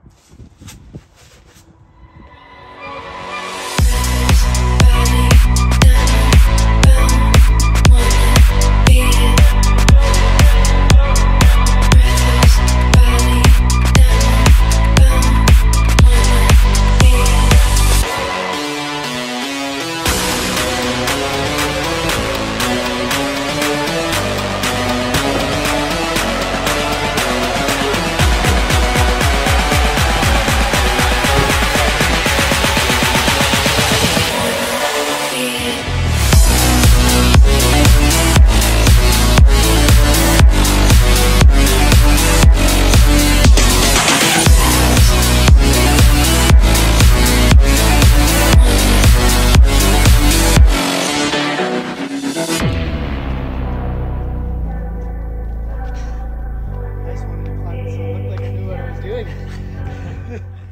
Nice one to climb, so it looked like I knew what I was doing.